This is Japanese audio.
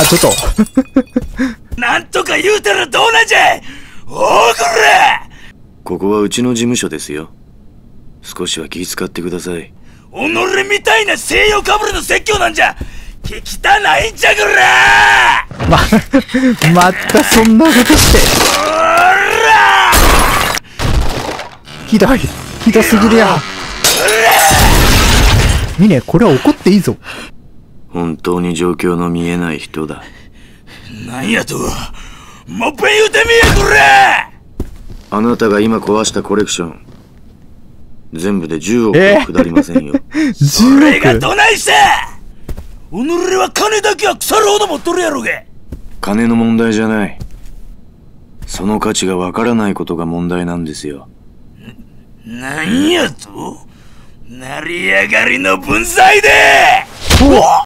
あ、ちょっと。 なんとか言うたらどうなんじゃい。おーこら。 ここはうちの事務所ですよ。少しは気遣ってください。 己みたいな西洋かぶれの説教なんじゃ聞きたないんじゃこら。 またそんなことして。 おら。 ひどい。ひどすぎるや。ミネ、これは怒っていいぞ。 本当に状況の見えない人だ。 なんやと。もっぺん言うてみやこら。 あなたが今壊したコレクション、全部で10億は下りませんよ。 それがどないした。己は金だけは腐るほど持っとるやろが。 金の問題じゃない。その価値がわからないことが問題なんですよ。 なんやと。成り上がりの分際で。